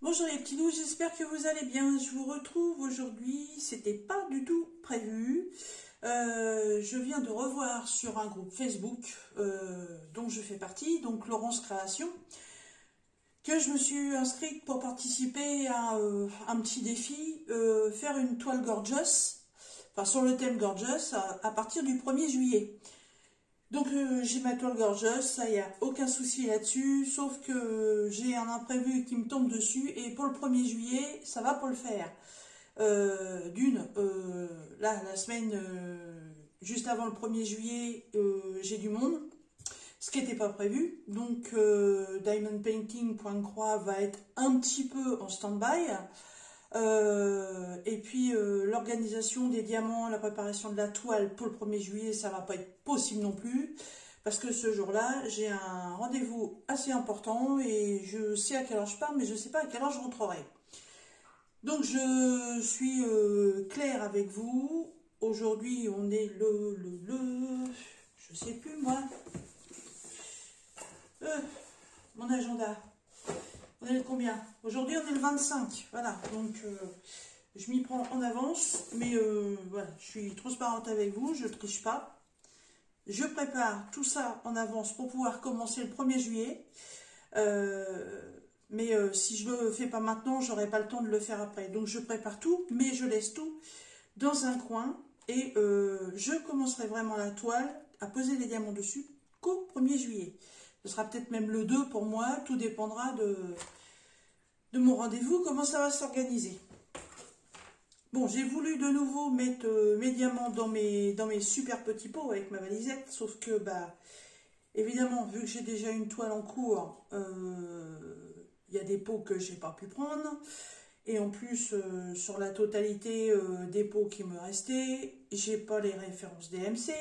Bonjour les petits loups, j'espère que vous allez bien. Je vous retrouve aujourd'hui, c'était pas du tout prévu. Je viens de revoir sur un groupe Facebook dont je fais partie, donc Laurence Création, que je me suis inscrite pour participer à un petit défi, faire une toile gorgeous, enfin sur le thème gorgeous, à partir du 1er juillet. Donc j'ai ma toile gorgeous, ça y a aucun souci là-dessus, sauf que j'ai un imprévu qui me tombe dessus et pour le 1er juillet, ça va pas le faire. Là, la semaine juste avant le 1er juillet, j'ai du monde, ce qui n'était pas prévu. Donc Diamond Painting Point de Croix va être un petit peu en stand-by. Et puis l'organisation des diamants, la préparation de la toile pour le 1er juillet, ça va pas être possible non plus. Parce que ce jour-là, j'ai un rendez-vous assez important et je sais à quelle heure je pars, mais je ne sais pas à quelle heure je rentrerai. Donc je suis claire avec vous. Aujourd'hui, on est je sais plus moi. Mon agenda. On est le combien? Aujourd'hui, on est le 25. Voilà, donc je m'y prends en avance. Mais voilà, je suis transparente avec vous, je ne triche pas. Je prépare tout ça en avance pour pouvoir commencer le 1er juillet. Mais si je ne le fais pas maintenant, je n'aurai pas le temps de le faire après. Donc je prépare tout, mais je laisse tout dans un coin. Et je commencerai vraiment la toile à poser les diamants dessus qu'au 1er juillet. Ce sera peut-être même le 2 pour moi, tout dépendra de mon rendez-vous, comment ça va s'organiser. Bon, j'ai voulu de nouveau mettre mes diamants dans mes super petits pots avec ma valisette, sauf que, bah, évidemment, vu que j'ai déjà une toile en cours, il y a des pots que j'ai pas pu prendre. Et en plus, sur la totalité des pots qui me restaient, j'ai pas les références DMC.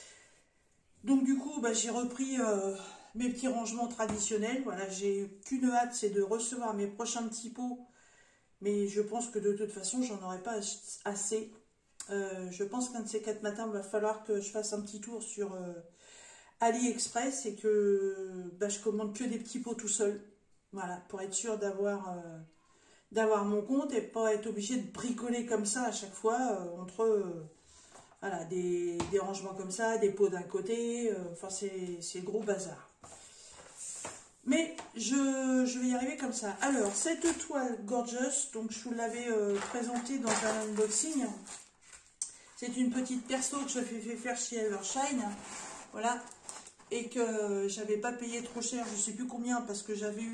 Donc du coup, bah, j'ai repris mes petits rangements traditionnels. Voilà, j'ai qu'une hâte, c'est de recevoir mes prochains petits pots. Mais je pense que de toute façon, j'en aurai pas assez. Je pense qu'un de ces 4 matins, il va falloir que je fasse un petit tour sur AliExpress et que bah, je commande que des petits pots tout seul. Voilà, pour être sûr d'avoir mon compte et pas être obligé de bricoler comme ça à chaque fois entre voilà, des rangements comme ça, des pots d'un côté, enfin c'est le gros bazar. Mais je vais y arriver comme ça. Alors, cette toile gorgeous, donc je vous l'avais présentée dans un unboxing. C'est une petite perso que je fait faire chez Evershine. Voilà. Et que j'avais pas payé trop cher, je sais plus combien, parce que j'avais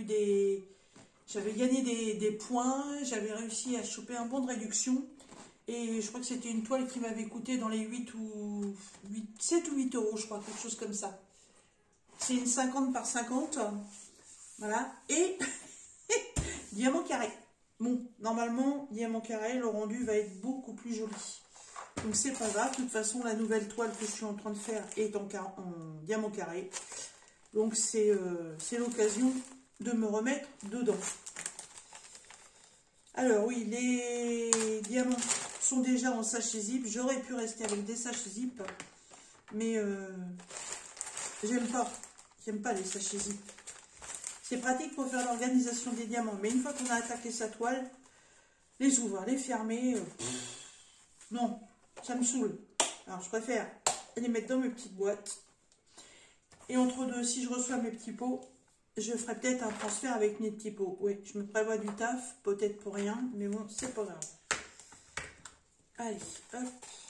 gagné des points, j'avais réussi à choper un bon de réduction. Et je crois que c'était une toile qui m'avait coûté dans les 7 ou 8 euros, je crois, quelque chose comme ça. C'est une 50 par 50. Voilà. Et diamant carré. Bon, normalement, diamant carré, le rendu va être beaucoup plus joli. Donc c'est pas grave. De toute façon, la nouvelle toile que je suis en train de faire est en diamant carré. Donc c'est l'occasion de me remettre dedans. Alors oui, les diamants sont déjà en sachet zip. J'aurais pu rester avec des sachets zip, mais j'aime pas les sachets zip. C'est pratique pour faire l'organisation des diamants, mais une fois qu'on a attaqué sa toile, les ouvrir, les fermer, non, ça me saoule. Alors je préfère les mettre dans mes petites boîtes. Et entre deux, si je reçois mes petits pots, je ferai peut-être un transfert avec mes petits pots. Oui, je me prévois du taf, peut-être pour rien, mais bon, c'est pas grave. Allez, hop.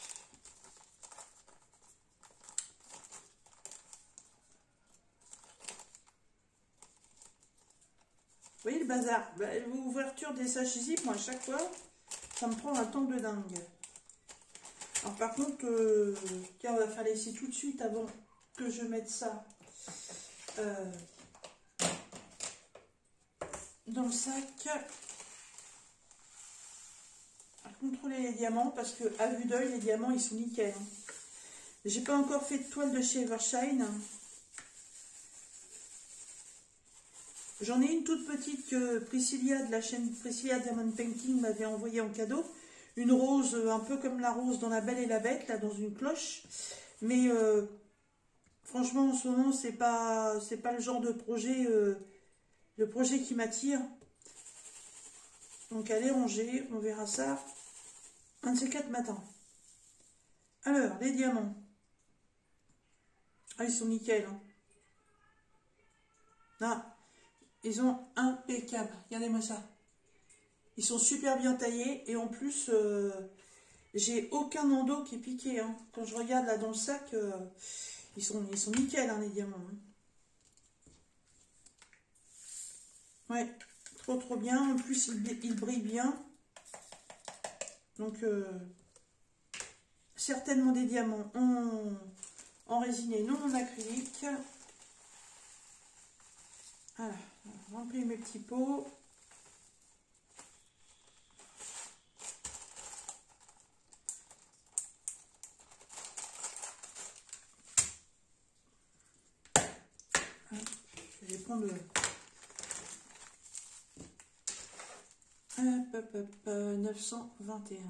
Vous voyez le bazar? L'ouverture des sachets zip, moi, à chaque fois, ça me prend un temps de dingue. Alors par contre, tiens, on va faire l'essai tout de suite avant que je mette ça dans le sac. À contrôler les diamants, parce que à vue d'œil, les diamants, ils sont nickel. J'ai pas encore fait de toile de chez Evershine. J'en ai une toute petite que Priscilla de la chaîne Priscilla Diamond Painting m'avait envoyée en cadeau. Une rose, un peu comme la rose dans La Belle et la Bête, là, dans une cloche. Mais franchement, en ce moment, c'est pas le genre de projet qui m'attire. Donc elle est rangée, on verra ça un de ces 4 matins. Alors, les diamants. Ah, ils sont nickel. Hein. Ah, ils sont impeccables. Regardez-moi ça. Ils sont super bien taillés et en plus, j'ai aucun endos qui est piqué. Hein. Quand je regarde là dans le sac, ils sont nickel, hein, les diamants. Hein. Ouais, trop bien. En plus, ils brillent bien. Donc, certainement des diamants en résine et non en acrylique. Voilà, je remplis mes petits pots. Je vais prendre le... Hop, 921.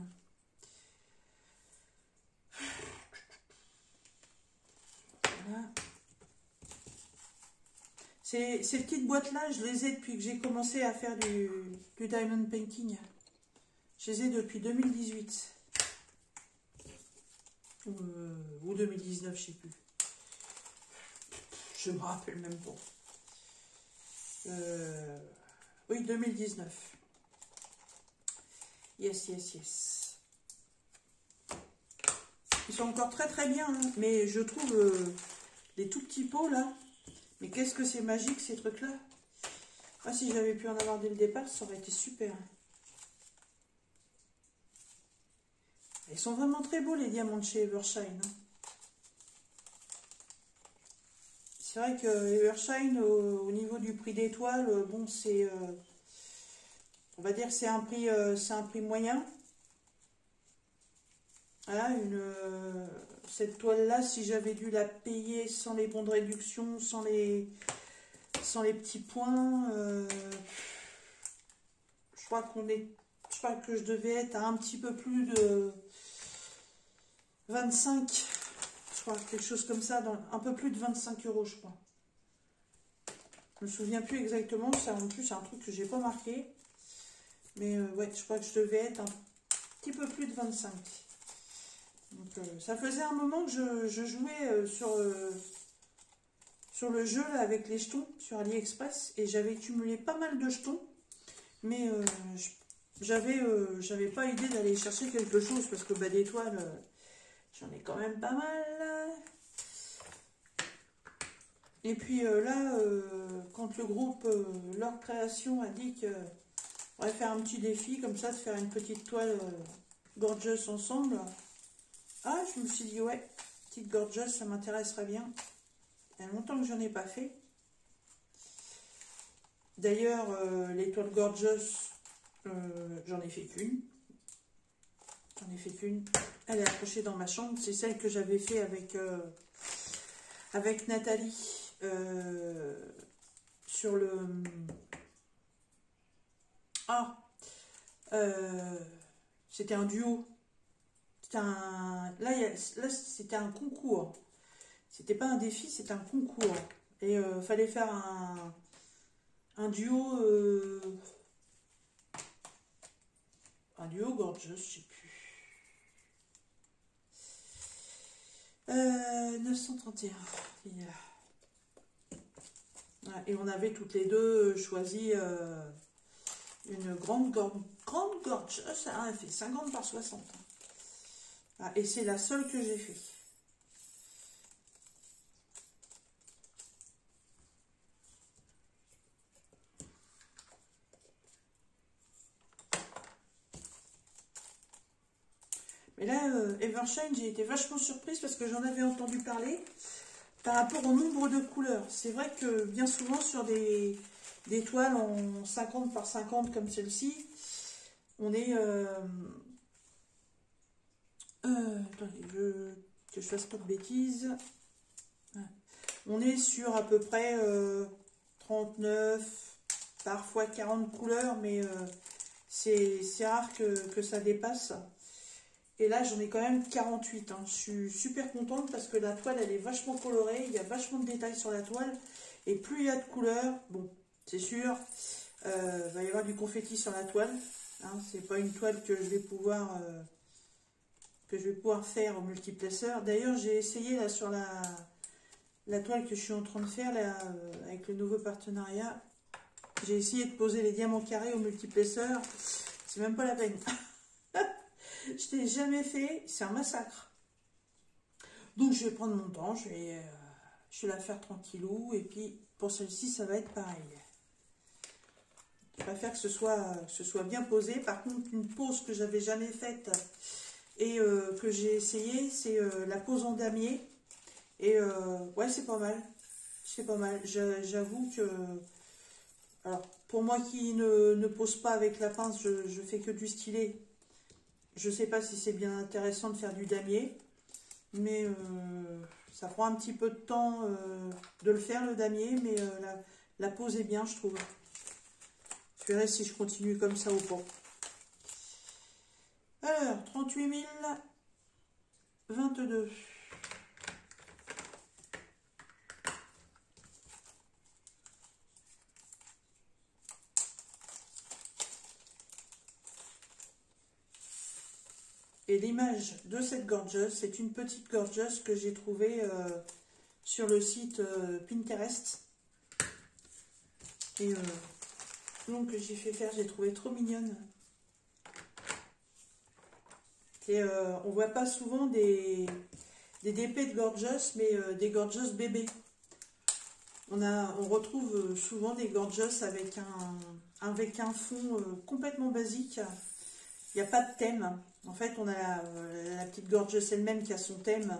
Voilà. Ces petites boîtes-là, je les ai depuis que j'ai commencé à faire du diamond painting. Je les ai depuis 2018. Ou 2019, je sais plus. Je me rappelle même pas. Oui, 2019. Yes. Ils sont encore très bien, hein, mais je trouve les tout petits pots là. Mais qu'est-ce que c'est magique ces trucs-là. Ah, si j'avais pu en avoir dès le départ, ça aurait été super. Ils sont vraiment très beaux les diamants de chez Evershine. Hein. C'est vrai que Evershine, au niveau du prix d'étoile, bon, c'est... on va dire que c'est un prix moyen. Voilà, cette toile-là, si j'avais dû la payer sans les bons de réduction, sans les petits points, je crois que je devais être à un petit peu plus de 25, je crois, quelque chose comme ça, un peu plus de 25 €, je crois. Je me souviens plus exactement, ça en plus c'est un truc que j'ai pas marqué. Mais ouais, je crois que je devais être un petit peu plus de 25. Donc ça faisait un moment que je jouais sur le jeu là, avec les jetons sur AliExpress et j'avais accumulé pas mal de jetons. Mais j'avais pas idée d'aller chercher quelque chose parce que bah, d'étoiles, j'en ai quand même pas mal. Et puis là, quand le groupe Leur Création a dit qu'on va faire un petit défi comme ça, de faire une petite toile gorgeous ensemble. Ah, je me suis dit, ouais, petite gorgeous, ça m'intéresserait bien. Il y a longtemps que j'en ai pas fait. D'ailleurs, les toiles gorgeous, j'en ai fait qu'une. Elle est accrochée dans ma chambre. C'est celle que j'avais fait avec Nathalie sur le... Ah, c'était un duo. Là, c'était un concours. C'était pas un défi, c'était un concours. Et fallait faire un duo gorgeous, je sais plus. 931. Et on avait toutes les deux choisi une grande gorgeous. Ça a fait 50 par 60. Ah, et c'est la seule que j'ai fait. Mais là, Evershine, j'ai été vachement surprise parce que j'en avais entendu parler par rapport au nombre de couleurs. C'est vrai que bien souvent sur des toiles en 50 par 50 comme celle-ci, on est... attendez, que je fasse pas de bêtises. On est sur à peu près 39, parfois 40 couleurs, mais c'est rare que ça dépasse. Et là, j'en ai quand même 48. Hein. Je suis super contente parce que la toile, elle est vachement colorée. Il y a vachement de détails sur la toile. Et plus il y a de couleurs, bon, c'est sûr, va y avoir du confetti sur la toile. Hein, c'est pas une toile que je vais pouvoir faire au multiplexeur. D'ailleurs, j'ai essayé là sur la toile que je suis en train de faire là, avec le nouveau partenariat. J'ai essayé de poser les diamants carrés au multiplexeur. C'est même pas la peine. Je l'ai jamais fait. C'est un massacre. Donc, je vais prendre mon temps. Je vais la faire tranquillou. Et puis, pour celle-ci, ça va être pareil. Je préfère que ce soit bien posé. Par contre, une pose que j'avais jamais faite et que j'ai essayé, c'est la pose en damier. Et ouais, c'est pas mal. C'est pas mal. J'avoue que... Alors, pour moi qui ne pose pas avec la pince, je fais que du stylet. Je sais pas si c'est bien intéressant de faire du damier. Mais ça prend un petit peu de temps de le faire, le damier. Mais la pose est bien, je trouve. Je verrai si je continue comme ça ou pas. Alors, 38 022. Et l'image de cette gorgeuse, c'est une petite gorgeuse que j'ai trouvée sur le site Pinterest. Et donc j'ai fait faire, j'ai trouvé trop mignonne. Et on voit pas souvent des DP de gorgeous, mais des gorgeous bébés. On retrouve souvent des gorgeous avec un fond complètement basique. Il n'y a pas de thème. En fait, on a la petite gorgeous elle-même qui a son thème.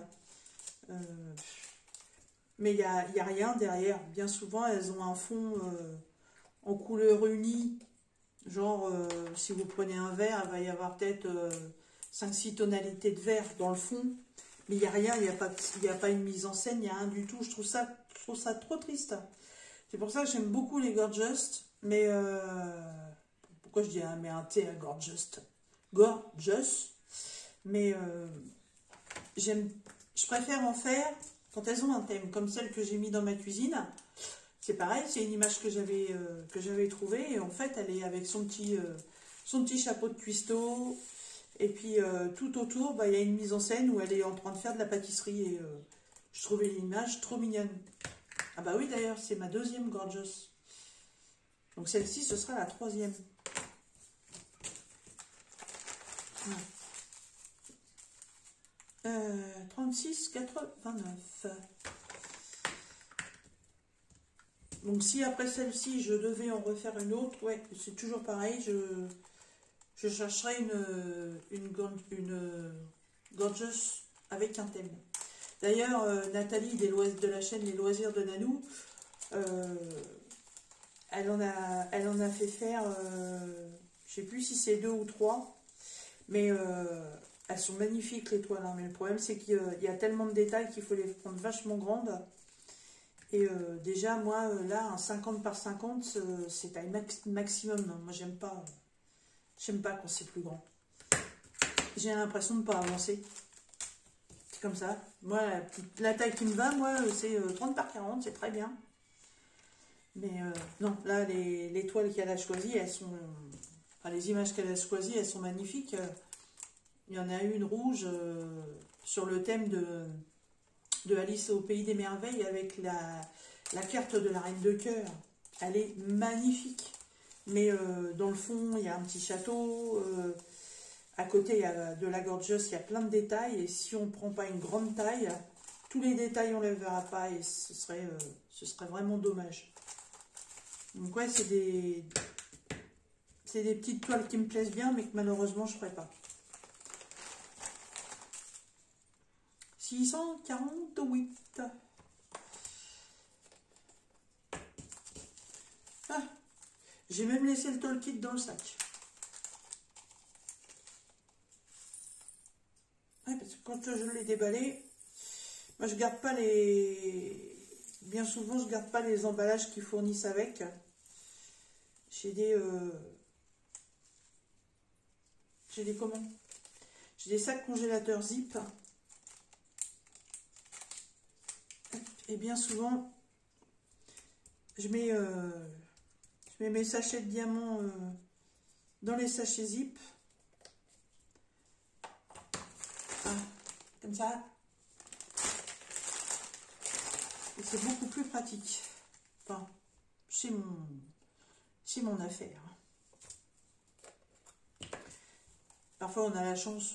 Mais il n'y a rien derrière. Bien souvent, elles ont un fond en couleur unie. Genre, si vous prenez un vert, il va y avoir peut-être 5-6 tonalités de vert dans le fond. Mais il n'y a rien, il n'y a pas une mise en scène, il n'y a rien du tout. Je trouve ça trop triste. C'est pour ça que j'aime beaucoup les gorgeous. Mais, pourquoi je dis mais un T à gorgeous? Gorgeous. Mais, je préfère en faire quand elles ont un thème, comme celle que j'ai mis dans ma cuisine. C'est pareil, c'est une image que j'avais trouvée. Et en fait, elle est avec son petit chapeau de cuistot. Et puis, tout autour, bah, il y a une mise en scène où elle est en train de faire de la pâtisserie. Et je trouvais l'image trop mignonne. Ah bah oui, d'ailleurs, c'est ma deuxième gorgeous. Donc celle-ci, ce sera la troisième. Ouais. 36,89. Donc si après celle-ci, je devais en refaire une autre, ouais, c'est toujours pareil, je chercherai une gorgeous avec un thème. D'ailleurs, Nathalie de la chaîne Les Loisirs de Nanou, elle en a fait faire, je sais plus si c'est 2 ou 3, mais elles sont magnifiques les toiles, hein, mais le problème c'est qu'il y a tellement de détails qu'il faut les prendre vachement grandes. Et déjà, moi, là, un 50 par 50, c'est taille maximum. Moi, j'aime pas quand c'est plus grand. J'ai l'impression de ne pas avancer. C'est comme ça. Moi, la taille qui me va, moi, c'est 30 par 40, c'est très bien. Mais non, là, les toiles qu'elle a choisies, elles sont... Enfin, les images qu'elle a choisies, elles sont magnifiques. Il y en a une rouge sur le thème de Alice au Pays des Merveilles avec la carte de la Reine de Cœur. Elle est magnifique. Mais dans le fond, il y a un petit château. À côté, il y a de la gorgeous, il y a plein de détails. Et si on ne prend pas une grande taille, tous les détails, on ne les verra pas. Et ce serait vraiment dommage. Donc ouais, c'est des petites toiles qui me plaisent bien, mais que malheureusement, je ne ferai pas. 648. Ah, j'ai même laissé le tool kit dans le sac. Ouais, parce que quand je l'ai déballé, moi je garde pas les... Bien souvent, je garde pas les emballages qu'ils fournissent avec. J'ai des... J'ai des comment? J'ai des sacs congélateurs zip. Et bien souvent, je mets mes sachets de diamants dans les sachets zip. Ah, comme ça. Et c'est beaucoup plus pratique. Enfin, c'est mon affaire. Parfois, on a la chance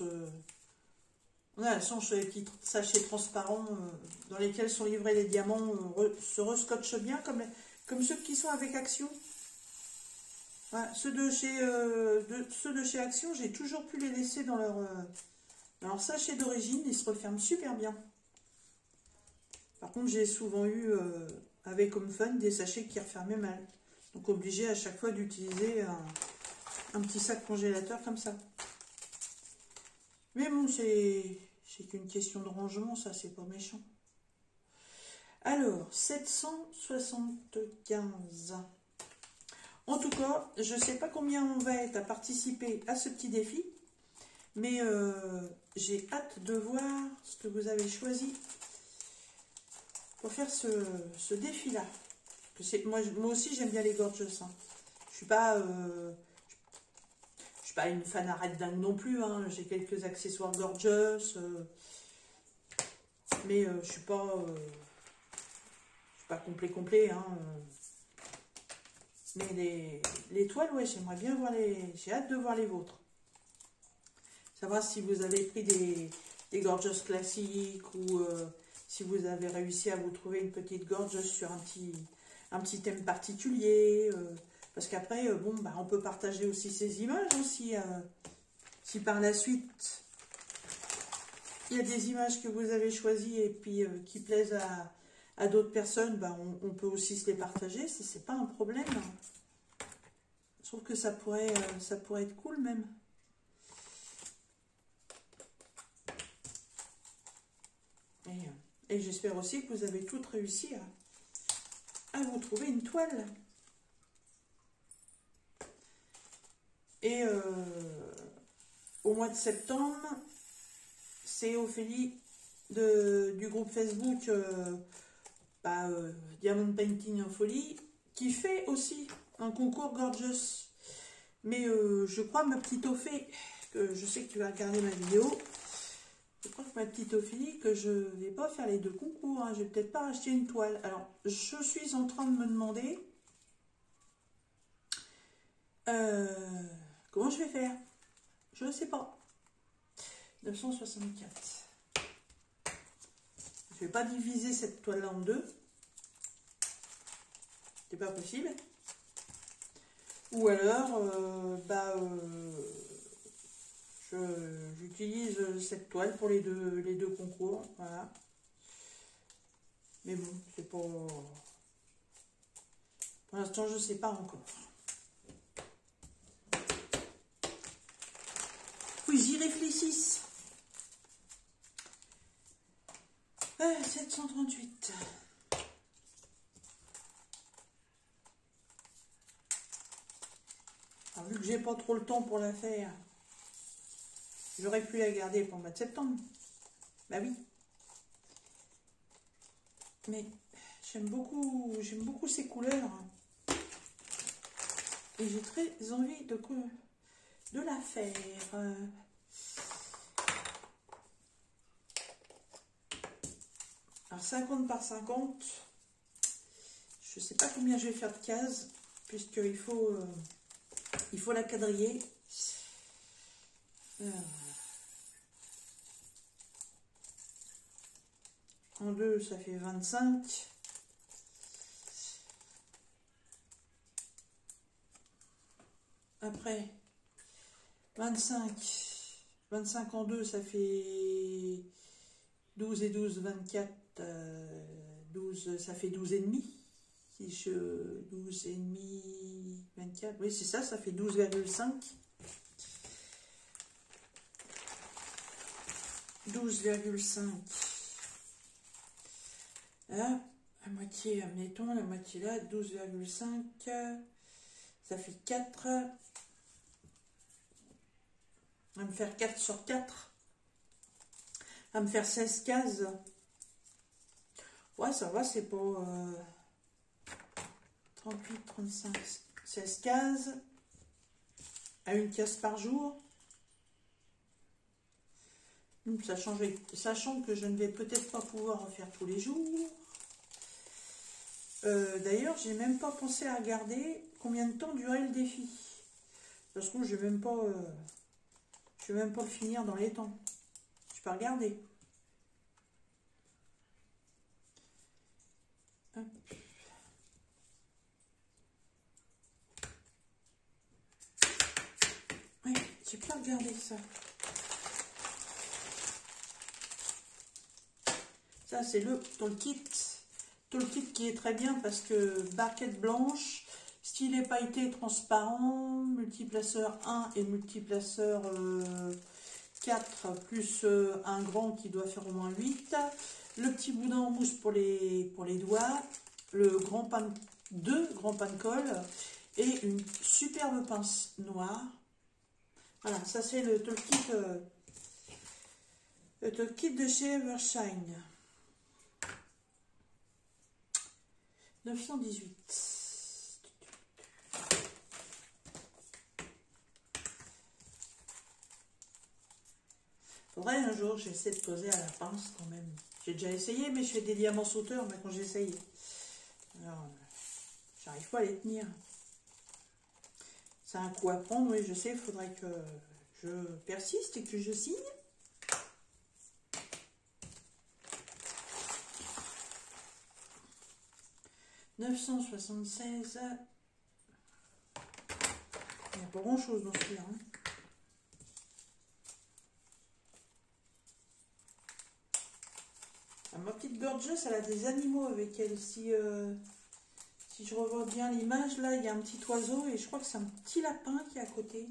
sur les petits sachets transparents dans lesquels sont livrés les diamants se rescotchent bien, comme ceux qui sont avec Action. Voilà, ceux de chez Action, j'ai toujours pu les laisser dans leur sachet d'origine, ils se referment super bien. Par contre, j'ai souvent eu avec Home Fun des sachets qui refermaient mal. Donc obligé à chaque fois d'utiliser un petit sac congélateur comme ça. Mais bon, c'est qu'une question de rangement, ça, c'est pas méchant. Alors, 775. En tout cas, je ne sais pas combien on va être à participer à ce petit défi, mais j'ai hâte de voir ce que vous avez choisi pour faire ce défi-là. Moi aussi, j'aime bien les gorgeous. Hein. Je suis pas une fan arrête dingue non plus. Hein. J'ai quelques accessoires gorgeous, mais je suis pas complet. Hein. Mais les toiles, ouais, j'aimerais bien voir j'ai hâte de voir les vôtres. Savoir si vous avez pris des gorgeous classiques ou si vous avez réussi à vous trouver une petite gorgeous sur un petit thème particulier. Parce qu'après, bon, bah, on peut partager aussi ces images aussi. Si par la suite, il y a des images que vous avez choisies et puis qui plaisent à d'autres personnes, bah, on peut aussi se les partager. C'est pas un problème. Je trouve que ça pourrait être cool même. Et j'espère aussi que vous avez toutes réussi à vous trouver une toile. Et au mois de septembre, c'est Ophélie du groupe Facebook Diamond Painting en Folie qui fait aussi un concours gorgeous. Mais je crois, ma petite Ophélie, que je sais que tu vas regarder ma vidéo, je crois que ma petite Ophélie, que je ne vais pas faire les deux concours. Hein, je vais peut-être pas acheter une toile. Alors, je suis en train de me demander comment je vais faire. Je ne sais pas. 964. Je ne vais pas diviser cette toile-là en deux. C'est pas possible. Ou alors, j'utilise cette toile pour les deux concours. Voilà. Mais bon, c'est pas... Pour l'instant, je ne sais pas encore. Oui, j'y réfléchisse. 738. Alors, vu que j'ai pas trop le temps pour la faire, j'aurais pu la garder pour le mois de septembre. Bah oui. Mais j'aime beaucoup ces couleurs. Et j'ai très envie de la faire. Alors 50 par 50. Je sais pas combien je vais faire de cases, puisqu'il faut la quadriller. En deux, ça fait 25. Après, 25 en deux, ça fait 12 et 12, 24. 12, ça fait 12 et demi. Si je 12 et demi, 24, oui c'est ça, ça fait 12,5. 12,5. Là, la moitié, admettons, la moitié là, 12,5. Ça fait 4. On va me faire 4 sur 4. On va me faire 16 cases. Ouais, ça va, c'est pour 38, 35, 16 cases. à une casse par jour. Sachant que je ne vais peut-être pas pouvoir en faire tous les jours. D'ailleurs, j'ai même pas pensé à regarder combien de temps durait le défi. Parce que je vais même pas le finir dans les temps. Je peux regarder. Hop. Oui, j'ai pas regardé ça. Ça, c'est le toolkit. Toolkit qui est très bien parce que barquette blanche, stylet pailleté transparent, multiplaceur 1 et multiplaceur 4, plus un grand qui doit faire au moins 8. Le petit boudin en mousse pour les doigts. Le grand pan, 2 grands pains de colle. Et une superbe pince noire. Voilà, ça c'est le toolkit de chez Evershine. 918. Faudrait un jour, j'essaie de poser à la pince quand même. J'ai déjà essayé, mais je fais des diamants sauteurs, mais quand j'essaye. Alors, j'arrive pas à les tenir. C'est un coup à prendre, oui, je sais, il faudrait que je persiste et que je signe. « 976. » Il n'y a pas grand-chose dans celui-là. Hein. Ah, ma petite gorgeuse, elle a des animaux avec elle. Si je revois bien l'image, là, il y a un petit oiseau et je crois que c'est un petit lapin qui est à côté.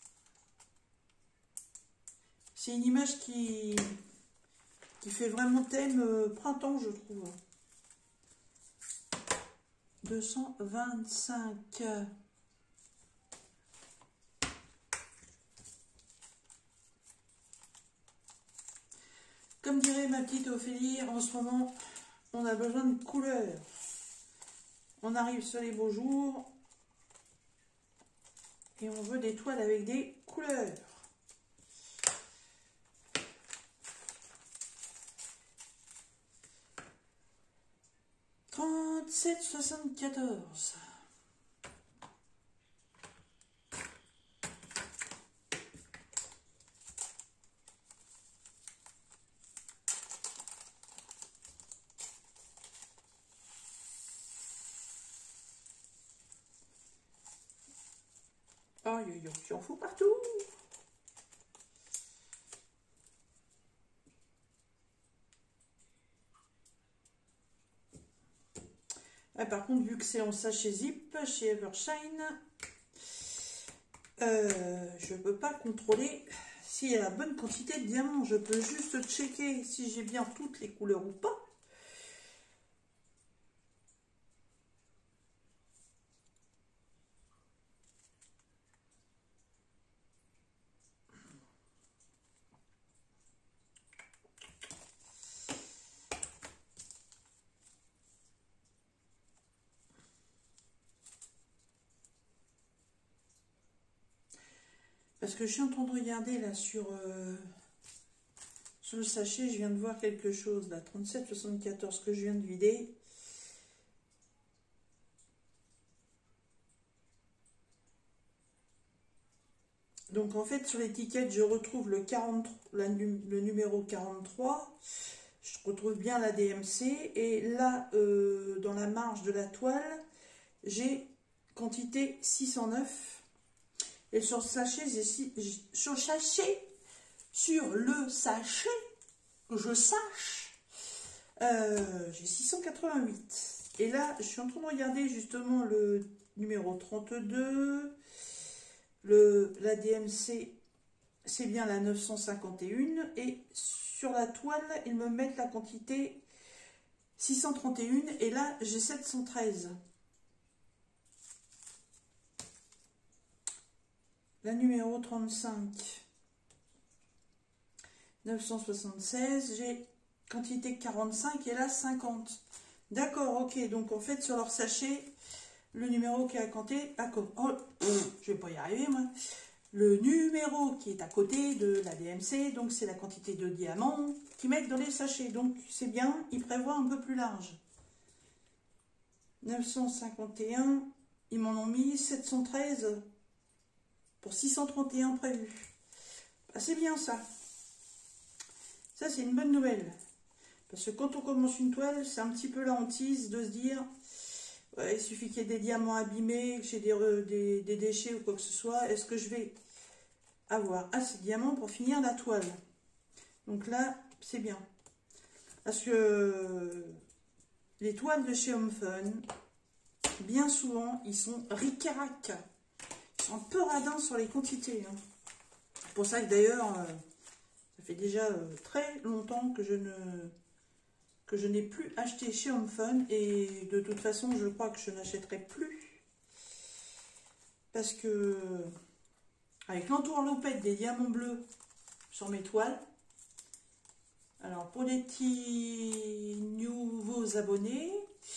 C'est une image qui fait vraiment thème printemps, je trouve. 225. Comme dirait ma petite Ophélie, en ce moment, on a besoin de couleurs. On arrive sur les beaux jours et on veut des toiles avec des couleurs. « 37,74 » Aïe, aïe, aïe, j'en fous partout. Ah, par contre, vu que c'est en sachet zip chez Evershine, je ne peux pas contrôler s'il y a la bonne quantité de diamants. Je peux juste checker si j'ai bien toutes les couleurs ou pas. Parce que je suis en train de regarder là sur le sachet, je viens de voir quelque chose là, 37,74 que je viens de vider. Donc en fait sur l'étiquette je retrouve le numéro 43, je retrouve bien la DMC et là dans la marge de la toile j'ai quantité 609. Et sur le sachet, que je sache, j'ai 688. Et là, je suis en train de regarder justement le numéro 32. La DMC, c'est bien la 951. Et sur la toile, ils me mettent la quantité 631. Et là, j'ai 713. La numéro 35, 976, j'ai quantité 45 et là 50. D'accord, ok, donc en fait sur leur sachet, le numéro qui est à compter, oh, je vais pas y arriver moi, le numéro qui est à côté de la DMC, donc c'est la quantité de diamants qu'ils mettent dans les sachets. Donc c'est bien, ils prévoient un peu plus large. 951, ils m'en ont mis 713 pour 631 prévus. Ah, c'est bien ça. Ça, c'est une bonne nouvelle. Parce que quand on commence une toile, c'est un petit peu la hantise de se dire ouais, il suffit qu'il y ait des diamants abîmés, que j'ai des déchets ou quoi que ce soit. Est-ce que je vais avoir assez de diamants pour finir la toile? Donc là, c'est bien. Parce que les toiles de chez Home Fun, bien souvent, ils sont ric-à-rac. Ils sont un peu radins sur les quantités. Hein. C'est pour ça que d'ailleurs, ça fait déjà très longtemps que je n'ai plus acheté chez Home Fun. Et de toute façon, je crois que je n'achèterai plus. Parce que, avec l'entourloupette des diamants bleus sur mes toiles, alors pour les petits nouveaux abonnés,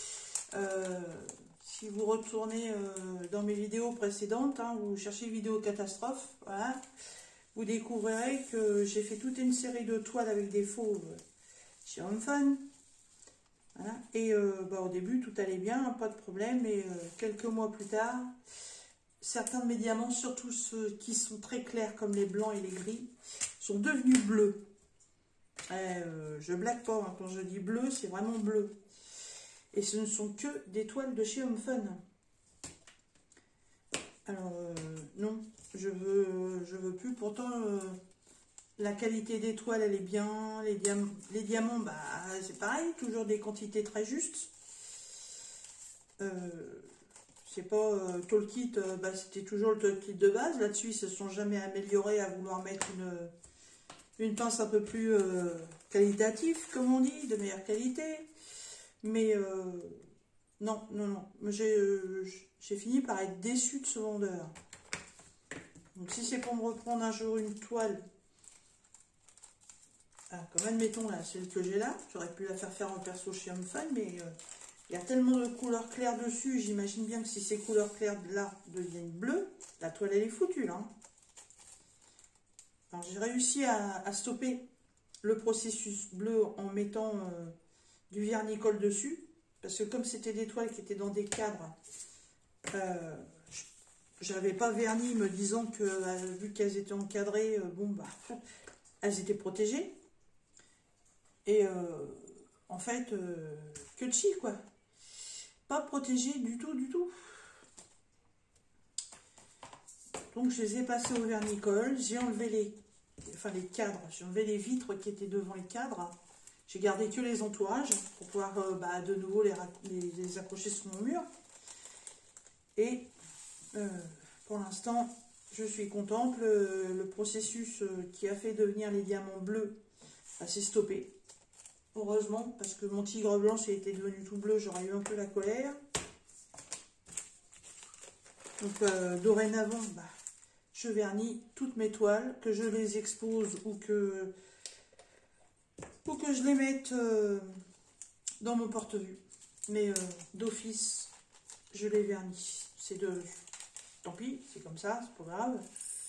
si vous retournez dans mes vidéos précédentes, hein, vous cherchez vidéo catastrophe, voilà, vous découvrirez que j'ai fait toute une série de toiles avec des fauves chez Home Fun. Voilà. Et au début tout allait bien, pas de problème, et quelques mois plus tard, certains de mes diamants, surtout ceux qui sont très clairs comme les blancs et les gris, sont devenus bleus. Je blague pas, hein, quand je dis bleu, c'est vraiment bleu. Et ce ne sont que des toiles de chez Home Fun. Alors, non, je veux plus. Pourtant, la qualité des toiles, elle est bien. Les diamants, bah, c'est pareil, toujours des quantités très justes. C'est pas Toolkit, bah, c'était toujours le Toolkit de base. Là-dessus, ils se sont jamais améliorés à vouloir mettre une pince un peu plus qualitative, comme on dit, de meilleure qualité. Mais non. J'ai fini par être déçue de ce vendeur. Donc si c'est pour me reprendre un jour une toile, comme admettons là, celle que j'ai là, j'aurais pu la faire en perso chez Home Fun, mais il y a tellement de couleurs claires dessus, j'imagine bien que si ces couleurs claires là deviennent bleues, la toile elle est foutue là. Alors j'ai réussi à stopper le processus bleu en mettant du vernis-colle dessus, parce que comme c'était des toiles qui étaient dans des cadres, j'avais pas verni me disant que vu qu'elles étaient encadrées, bon bah elles étaient protégées. Et en fait, que de chi quoi. Pas protégées du tout. Donc je les ai passées au vernis-colle, j'ai enlevé les cadres, j'ai enlevé les vitres qui étaient devant les cadres. J'ai gardé que les entourages pour pouvoir de nouveau les accrocher sur mon mur. Et pour l'instant, je suis contente. Le processus qui a fait devenir les diamants bleus s'est stoppé. Heureusement, parce que mon tigre blanc, s'il était devenu tout bleu, j'aurais eu un peu la colère. Donc dorénavant, je vernis toutes mes toiles, que je les expose ou que je les mette dans mon porte-vue. Mais d'office, je les vernis. Tant pis, c'est comme ça, c'est pas grave.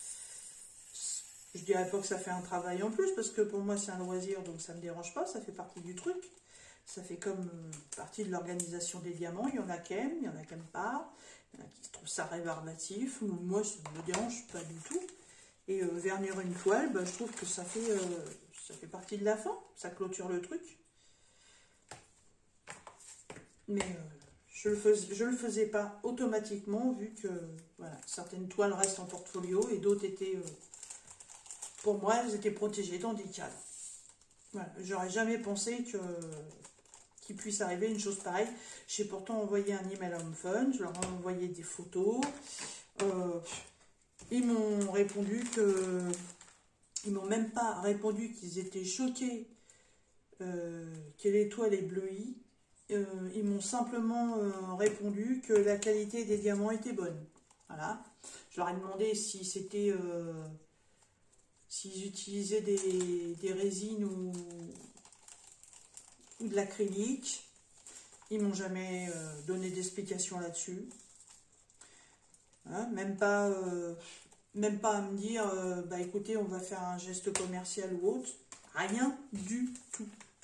Je dirais pas que ça fait un travail en plus, parce que pour moi c'est un loisir, donc ça me dérange pas, ça fait partie du truc. Ça fait comme partie de l'organisation des diamants. Il y en a qui aiment, il y en a qui n'aiment pas. Il y en a qui trouvent ça rébarbatif. Moi, ça ne me dérange pas du tout. Et vernir une toile, je trouve que ça fait partie de la fin. Ça clôture le truc. Mais je le faisais pas automatiquement, vu que voilà, certaines toiles restent en portfolio et d'autres étaient, pour moi, elles étaient protégées dans des cadres. Voilà, j'aurais jamais pensé qu'il puisse arriver une chose pareille. J'ai pourtant envoyé un email à Home Fun, je leur ai envoyé des photos. Ils m'ont répondu que... Ils m'ont même pas répondu qu'ils étaient choqués que les toiles aient bleui. Ils m'ont simplement répondu que la qualité des diamants était bonne. Voilà. Je leur ai demandé si c'était... s'ils utilisaient des résines ou de l'acrylique. Ils m'ont jamais donné d'explication là-dessus. Hein, même pas Même pas à me dire, bah écoutez, on va faire un geste commercial ou autre. Rien du tout.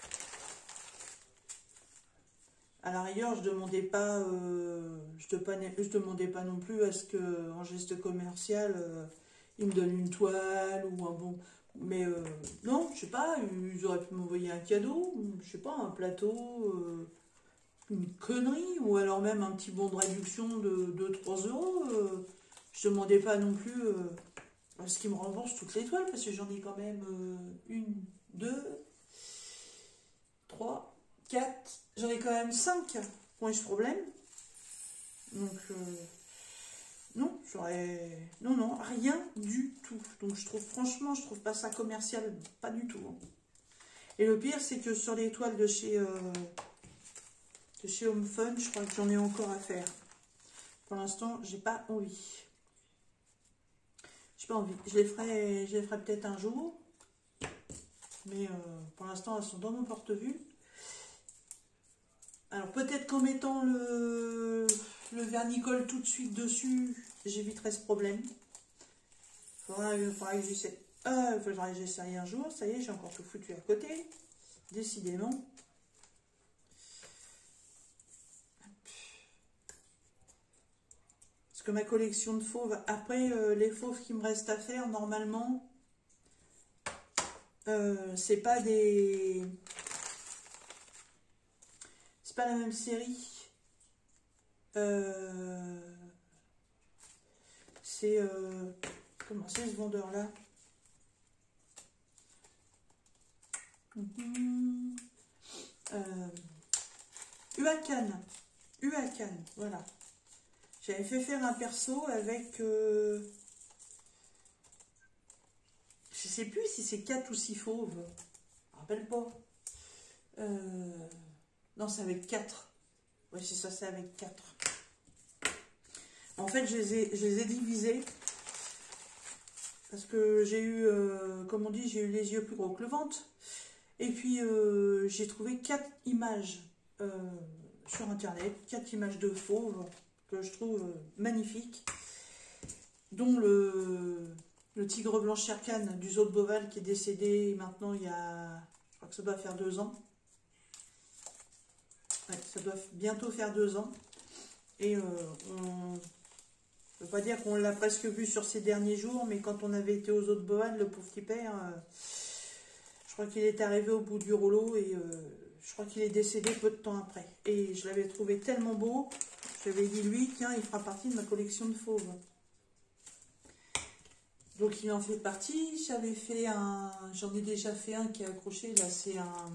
À la rigueur, je demandais pas, je demandais pas non plus à ce que en geste commercial, ils me donnent une toile ou un bon. Mais non, je sais pas, ils auraient pu m'envoyer un cadeau, je sais pas, un plateau, une connerie, ou alors même un petit bon de réduction de 2-3 euros. Je demandais pas non plus à ce qu'ils me remboursent toutes les toiles, parce que j'en ai quand même une, deux, trois, quatre, j'en ai quand même 5 qui ont eu ce problème. Donc, non, j'aurais. Non, non, rien du tout. Donc, je trouve, franchement, je trouve pas ça commercial, pas du tout. Hein. Et le pire, c'est que sur les toiles de chez Home Fun, je crois que j'en ai encore à faire. Pour l'instant, j'ai pas envie. J'ai pas envie. Je les ferai peut-être un jour. Mais pour l'instant, elles sont dans mon porte-vue. Alors peut-être qu'en mettant le vernicole tout de suite dessus, j'éviterai ce problème. Faudra que j'essaie. Faudra que j'essaye un jour. Ça y est, j'ai encore tout foutu à côté. Décidément. Parce que ma collection de fauves, après les fauves qui me restent à faire, normalement, c'est pas des... C'est pas la même série. C'est... comment c'est ce vendeur-là? Huacan. Huacan, voilà. J'avais fait faire un perso avec... je sais plus si c'est 4 ou 6 fauves. Je me rappelle pas. Non, c'est avec 4. Oui, c'est ça, c'est avec 4. En fait, je les ai divisés. Parce que j'ai eu, comme on dit, j'ai eu les yeux plus gros que le ventre. Et puis, j'ai trouvé 4 images sur Internet. 4 images de fauves que je trouve magnifiques. Dont le tigre blanc Shere Khan du zoo de Beauval qui est décédé maintenant il y a... Je crois que ça doit faire 2 ans. Ouais, ça doit bientôt faire 2 ans. Et on ne peut pas dire qu'on l'a presque vu sur ces derniers jours, mais quand on avait été aux zoo de Beauval, le pauvre petit père, je crois qu'il est arrivé au bout du rouleau et je crois qu'il est décédé peu de temps après. Et je l'avais trouvé tellement beau, je lui avais dit, lui, tiens, il fera partie de ma collection de fauves. Donc il en fait partie. J'avais fait un... J'en ai déjà fait un qui est accroché, là c'est un...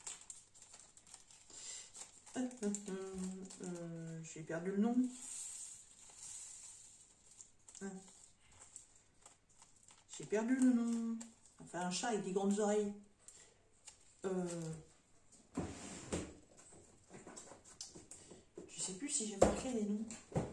j'ai perdu le nom. J'ai perdu le nom. Enfin, un chat avec des grandes oreilles. Je sais plus si j'ai marqué les noms.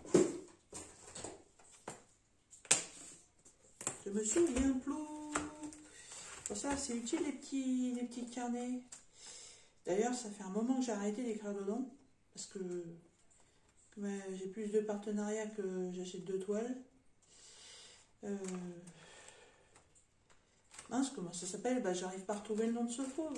Je me souviens plus. Pour ça, c'est utile les petits carnets. D'ailleurs, ça fait un moment que j'ai arrêté d'écrire dedans. Parce que j'ai plus de partenariats que j'achète de toiles. Mince, comment ça s'appelle? Bah, j'arrive pas à retrouver le nom de ce fauve.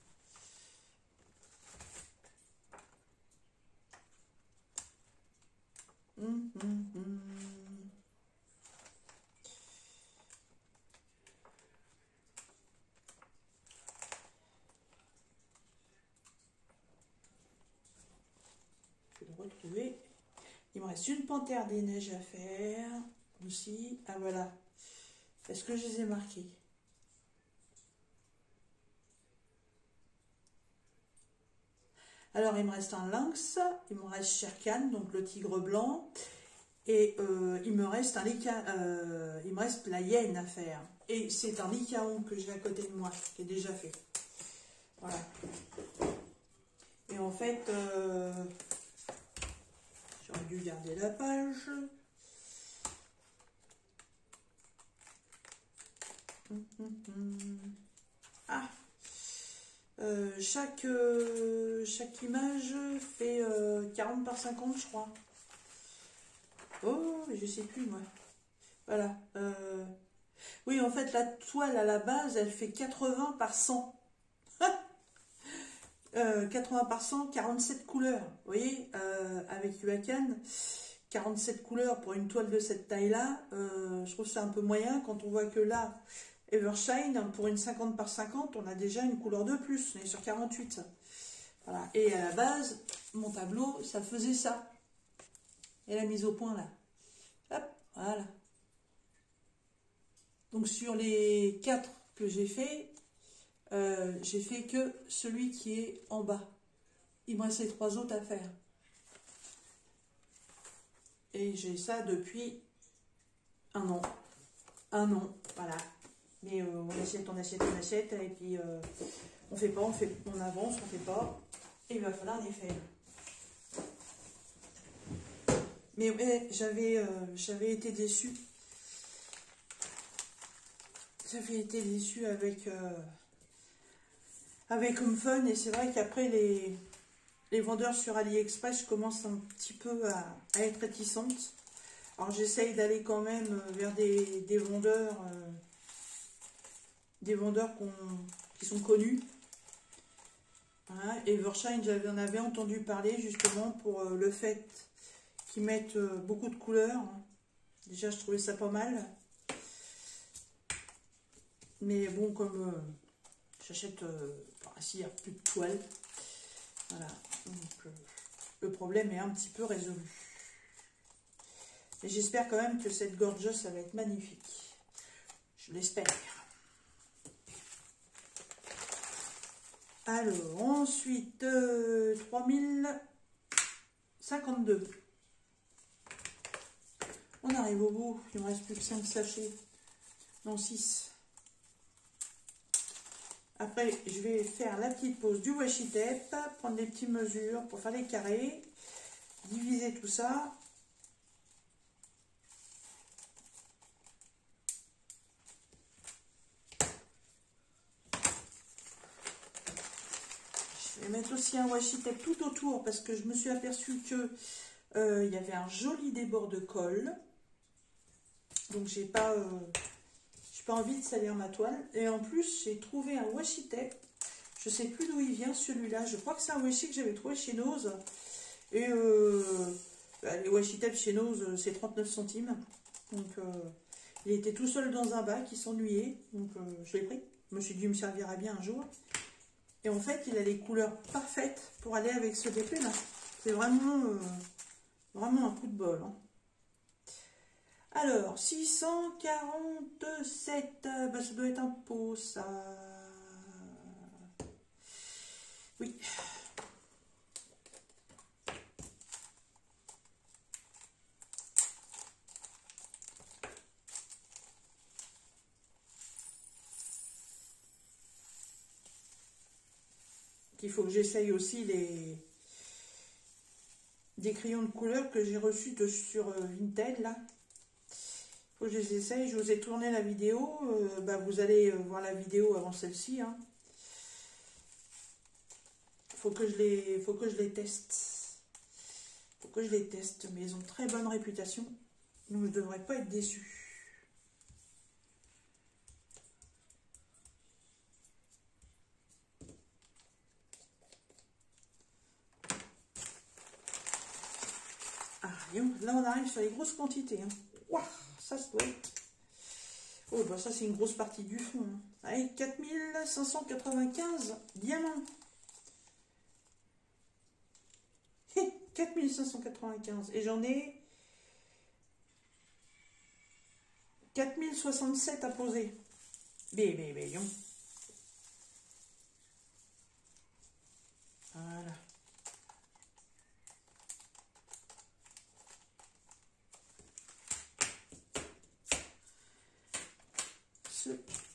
Je vais le retrouver. Il me reste une panthère des neiges à faire aussi. Ah voilà. Est-ce que je les ai marqués? Alors il me reste un lynx, il me reste Shere Khan, donc le tigre blanc, et il me reste il me reste la hyène à faire. Et c'est un lycaon que j'ai à côté de moi, qui est déjà fait. Voilà. Et en fait, j'aurais dû garder la page. Ah, chaque image fait 40 par 50, je crois. Oh, je sais plus, moi. Voilà. Oui, en fait, la toile à la base, elle fait 80 par 100. 80 par 100, 47 couleurs. Vous voyez, avec Huacan, 47 couleurs pour une toile de cette taille-là, je trouve ça un peu moyen quand on voit que là, Evershine, pour une 50 par 50, on a déjà une couleur de plus. On est sur 48. Voilà. Et à la base, mon tableau, ça faisait ça. Et la mise au point là. Hop, voilà. Donc sur les 4 que j'ai fait que celui qui est en bas. Il me reste les 3 autres à faire. Et j'ai ça depuis un an. Un an, voilà. Mais on achète, et puis on fait pas, on avance, on fait pas. Et il va falloir les faire. Mais ouais, j'avais été déçue. J'avais été déçue avec Home Fun, et c'est vrai qu'après les vendeurs sur AliExpress, je commence un petit peu à être réticente. Alors j'essaye d'aller quand même vers des vendeurs qui sont connus. Voilà. Evershine, j'en avais entendu parler justement pour le fait qu'ils mettent beaucoup de couleurs. Déjà, je trouvais ça pas mal. Mais bon, comme j'achète ainsi, il n'y a plus de toile. Voilà. Donc, le problème est un petit peu résolu. Et j'espère quand même que cette gorgeous, ça va être magnifique. Je l'espère. Alors, ensuite, 3052. On arrive au bout. Il ne me reste plus que 5 sachets. Non, 6. Après, je vais faire la petite pause du washi tape, prendre des petites mesures pour faire les carrés, diviser tout ça. Je vais mettre aussi un washi tape tout autour parce que je me suis aperçue que il y avait un joli débord de colle. Donc j'ai pas envie de salir ma toile. Et en plus, j'ai trouvé un washi tape. Je sais plus d'où il vient celui-là. Je crois que c'est un washi que j'avais trouvé chez Nose. Et les washi tape chez Nose, c'est 39 centimes. Donc il était tout seul dans un bac, il s'ennuyait. Donc je l'ai pris. Je me suis dit, il me servira bien un jour. Et en fait, il a les couleurs parfaites pour aller avec ce DP là. C'est vraiment, vraiment un coup de bol. Hein. Alors, 647, bah, ça doit être un pot, ça. Oui. Il faut que j'essaye aussi des crayons de couleur que j'ai reçus sur Vinted, là. Faut que je les essaye. Je vous ai tourné la vidéo. Bah, vous allez voir la vidéo avant celle-ci. Hein. Faut que je les teste. Faut que je les teste. Mais ils ont très bonne réputation. Donc je ne devrais pas être déçue. Ah, là on arrive sur les grosses quantités. Hein. Ouah, ça doit être... Oh, bah ça c'est une grosse partie du fond. Hein. Allez, 4595 diamants. 4595. Et j'en ai 4067 à poser. Bé. Voilà. Ce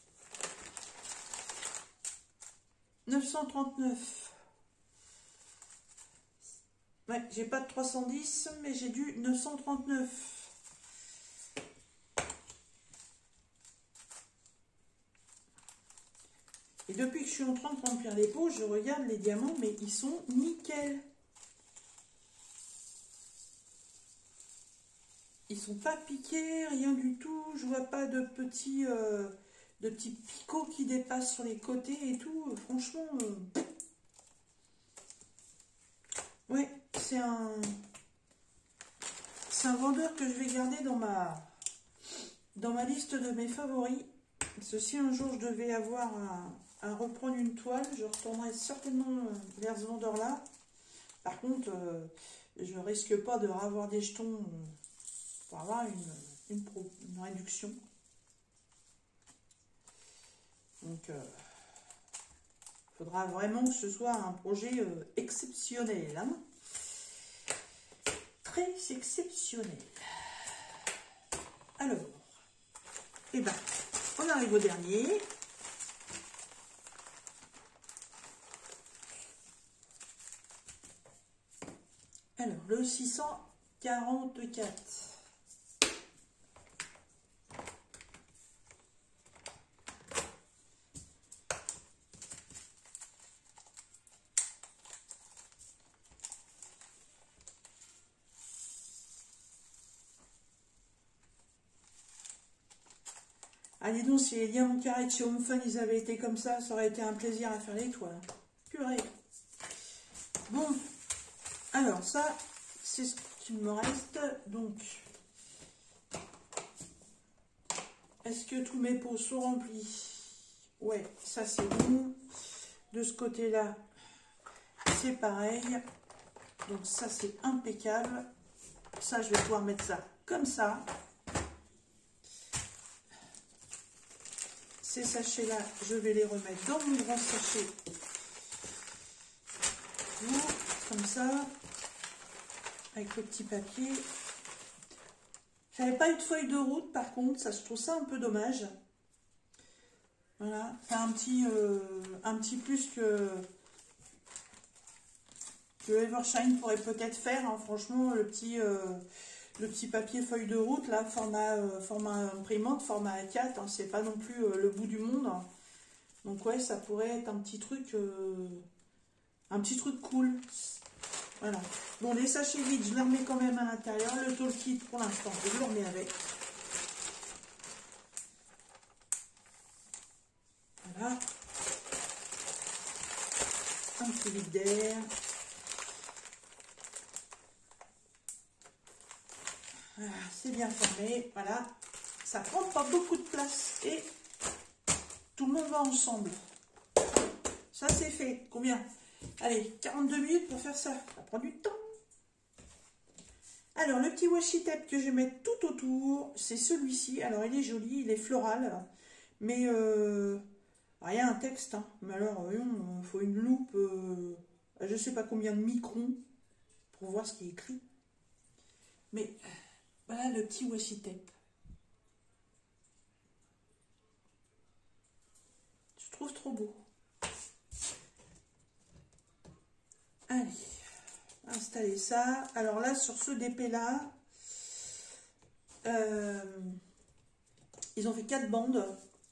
939. Ouais, j'ai pas de 310, mais j'ai du 939. Et depuis que je suis en train de remplir les pots, je regarde les diamants, mais ils sont nickel. Ils sont pas piqués, rien du tout. Je vois pas de petits picots qui dépassent sur les côtés et tout. Franchement, ouais, c'est un vendeur que je vais garder dans ma liste de mes favoris. Si un jour je devais avoir à reprendre une toile, je retournerai certainement vers ce vendeur-là. Par contre, je risque pas de revoir des jetons pour avoir une réduction. Donc, il faudra vraiment que ce soit un projet exceptionnel. Hein, très exceptionnel. Alors, eh ben, on arrive au dernier. Alors, le 644. Ah, dis donc, si les diamants carrés de chez Home Fun, ils avaient été comme ça aurait été un plaisir à faire les toiles. Purée. Bon, alors ça, c'est ce qu'il me reste. Donc, est-ce que tous mes pots sont remplis? Ouais, ça c'est bon. De ce côté-là, c'est pareil. Donc ça, c'est impeccable. Ça, je vais pouvoir mettre ça comme ça. Ces sachets-là, je vais les remettre dans mon grand sachet. Comme ça, avec le petit papier. J'avais pas eu de feuille de route, par contre, ça, je trouve ça un peu dommage. Voilà, c'est un petit plus que Evershine pourrait peut-être faire. Hein. Franchement, le petit papier feuille de route, là, format imprimante, format A4, hein, c'est pas non plus le bout du monde. Hein. Donc ouais, ça pourrait être un petit truc cool. Voilà. Bon, les sachets vides, je les remets quand même à l'intérieur. Le toolkit, pour l'instant, je le remets avec. Voilà. Un petit vide d'air. Voilà, c'est bien fermé. Voilà. Ça prend pas beaucoup de place. Et tout le monde va ensemble. Ça, c'est fait. Combien? Allez, 42 minutes pour faire ça. Ça prend du temps. Alors, le petit washi tape que je vais mettre tout autour, c'est celui-ci. Alors, il est joli, il est floral. Mais, il y a un texte. Hein. Mais alors, il faut une loupe, je ne sais pas combien de microns pour voir ce qui est écrit. Mais, voilà le petit washi tape. Je trouve trop beau. Allez. Installer ça. Alors là, sur ce DP là, ils ont fait 4 bandes.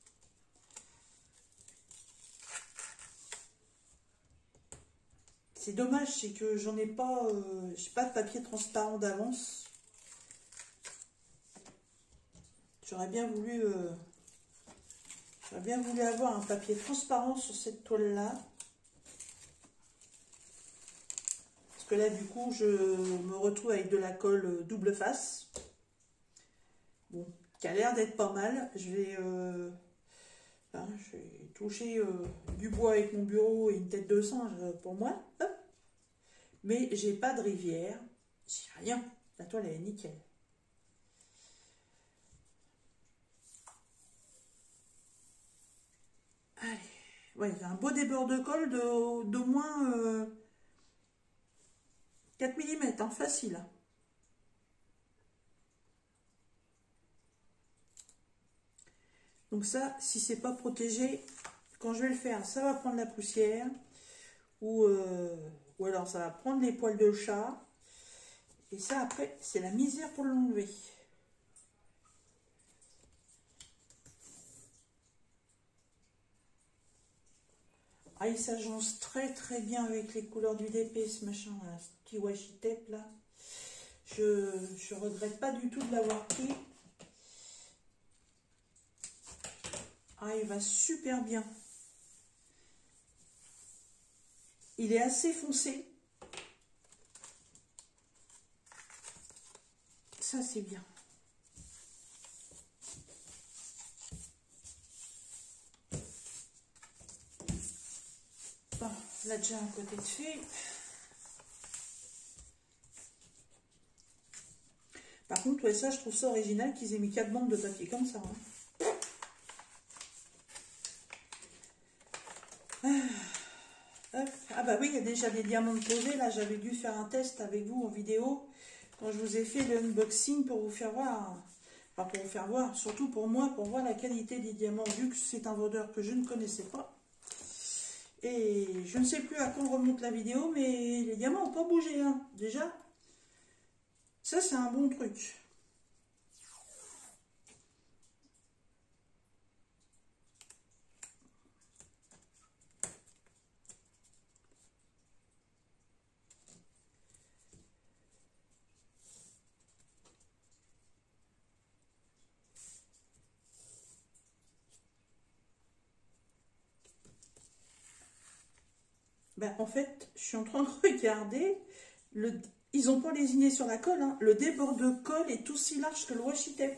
C'est dommage, c'est que j'en ai pas, j'ai pas de papier transparent d'avance. J'aurais bien voulu avoir un papier transparent sur cette toile là. Que là du coup je me retrouve avec de la colle double face, bon, qui a l'air d'être pas mal. Je vais toucher du bois avec mon bureau et une tête de singe pour moi. Hop. Mais j'ai pas de rivière, j'ai rien, la toile elle est nickel. Allez, ouais, j'ai un beau débord de colle d'au moins 4 mm, hein, facile. Donc ça, si c'est pas protégé, quand je vais le faire, ça va prendre la poussière. Ou alors ça va prendre les poils de chat. Et ça, après, c'est la misère pour l'enlever. Ah, il s'agence très très bien avec les couleurs du DP, ce machin là, ce petit washi tape là. Je regrette pas du tout de l'avoir pris. Ah, il va super bien. Il est assez foncé. Ça, c'est bien. Bon, là déjà un côté de fait. Par contre, ouais, ça, je trouve ça original qu'ils aient mis 4 bandes de papier comme ça. Hein. Ah bah oui, il y a déjà des diamants posés. Là, j'avais dû faire un test avec vous en vidéo quand je vous ai fait le unboxing pour vous faire voir. Enfin, pour vous faire voir, surtout pour moi, pour voir la qualité des diamants, vu que c'est un vendeur que je ne connaissais pas. Et je ne sais plus à quand remonte la vidéo, mais les diamants n'ont pas bougé, hein. Déjà, ça c'est un bon truc. Ben, en fait, je suis en train de regarder, ils n'ont pas lésiné sur la colle, hein. Le débord de colle est aussi large que le washi tape.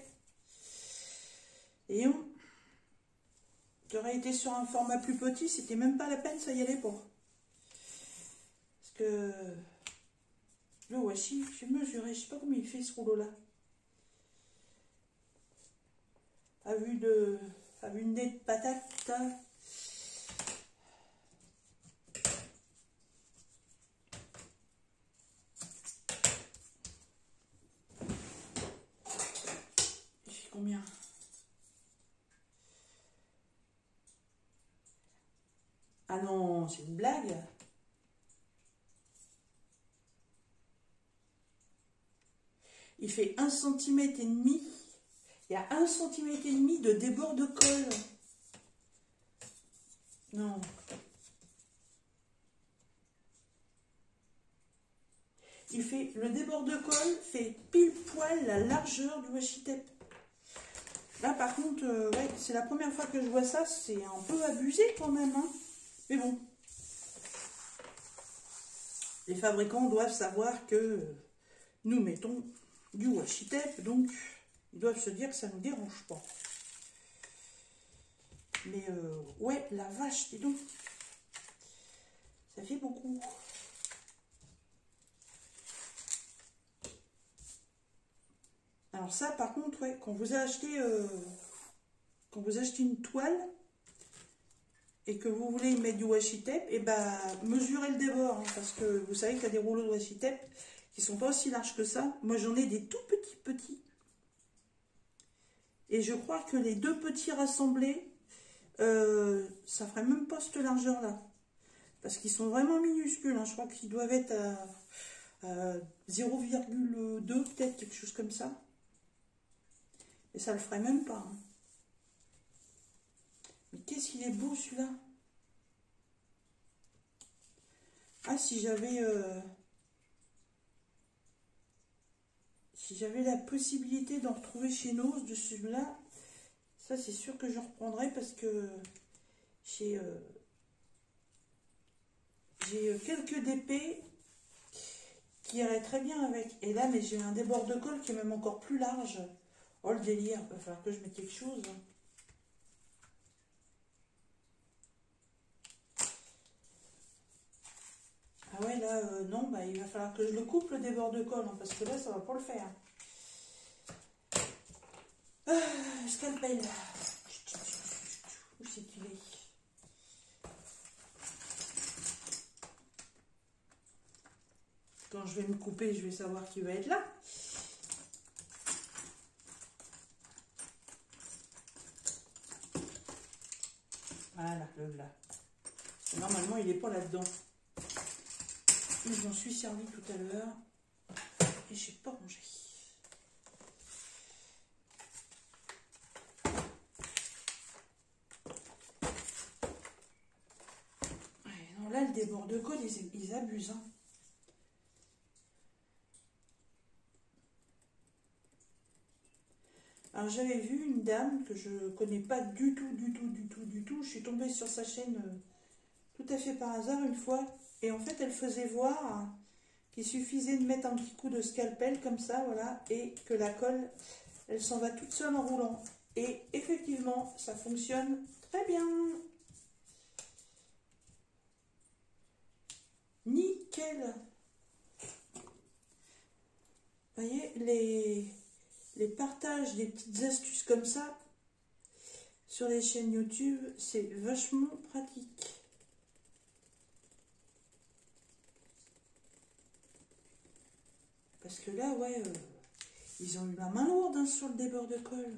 Et j'aurais été sur un format plus petit, c'était même pas la peine, ça y allait pas. Parce que le washi, j'ai mesuré, je sais pas combien il fait ce rouleau-là. À vue de nez de patate. Combien? Ah non, c'est une blague. Il fait 1,5 cm. Il y a 1,5 cm de débord de colle. Non. Le débord de colle fait pile poil la largeur du washi tape. Là, par contre, ouais, c'est la première fois que je vois ça. C'est un peu abusé quand même. Hein. Mais bon. Les fabricants doivent savoir que nous mettons du washi tape. Donc, ils doivent se dire que ça ne nous dérange pas. Mais, ouais, la vache, dis donc. Ça fait beaucoup. Alors ça, par contre, ouais, quand vous achetez une toile et que vous voulez y mettre du washi tape, et ben mesurez le débord, hein, parce que vous savez qu'il y a des rouleaux de washi tape qui sont pas aussi larges que ça. Moi, j'en ai des tout petits. Et je crois que les deux petits rassemblés, ça ferait même pas cette largeur-là. Parce qu'ils sont vraiment minuscules. Hein. Je crois qu'ils doivent être à 0,2, peut-être, quelque chose comme ça. Et ça le ferait même pas. Hein. Mais qu'est-ce qu'il est beau celui-là. Ah, si j'avais la possibilité d'en retrouver chez Nose de celui-là, ça c'est sûr que je reprendrai parce que j'ai quelques DP qui iraient très bien avec. Et là, mais j'ai un débord de colle qui est même encore plus large. Oh le délire, il va falloir que je mette quelque chose. Ah ouais, là, non, bah, il va falloir que je le coupe le débord de colle, hein, parce que là, ça va pas le faire. Scalpel. Où c'est qu'il est? Quand je vais me couper, je vais savoir qui va être là. Voilà, le là. Normalement, il n'est pas là-dedans. Je m'en suis servi tout à l'heure. Et je n'ai pas rangé. Ouais, non, là, le débord de colle, ils abusent. Hein. Alors j'avais vu une dame que je connais pas du tout. Je suis tombée sur sa chaîne tout à fait par hasard une fois. Et en fait, elle faisait voir qu'il suffisait de mettre un petit coup de scalpel comme ça, voilà, et que la colle, elle s'en va toute seule en roulant. Et effectivement, ça fonctionne très bien. Nickel. Vous voyez, les partages des petites astuces comme ça sur les chaînes YouTube, c'est vachement pratique. Parce que là, ouais, ils ont eu la main lourde hein, sur le débord de colle.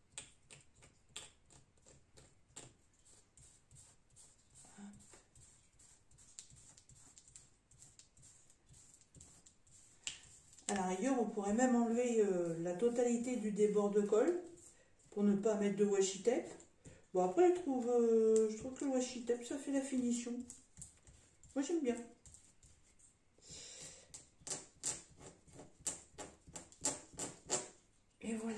À la rigueur, on pourrait même enlever la totalité du débord de colle pour ne pas mettre de washi tape. Bon, après, je trouve que le washi tape, ça fait la finition. Moi, j'aime bien. Et voilà.